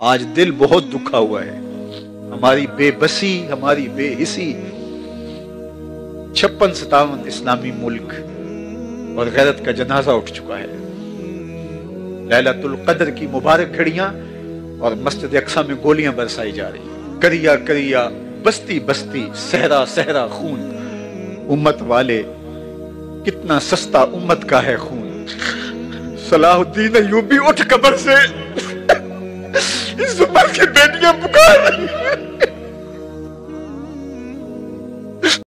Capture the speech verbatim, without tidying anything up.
आज दिल बहुत दुखा हुआ है, हमारी बेबसी, हमारी बेहिसी। छप्पन सतावन इस्लामी मुल्क और गैरत का जनाजा उठ चुका है। लैलतुल कद्र की मुबारक घड़ियां और मस्जिद अक्सा में गोलियां बरसाई जा रही। करिया करिया बस्ती बस्ती सहरा सहरा खून, उम्मत वाले कितना सस्ता उम्मत का है खून। सलाहुद्दीन अय्यूबी उठ कब्र से इस उम्मत की बेटियां पुकार रही हैं।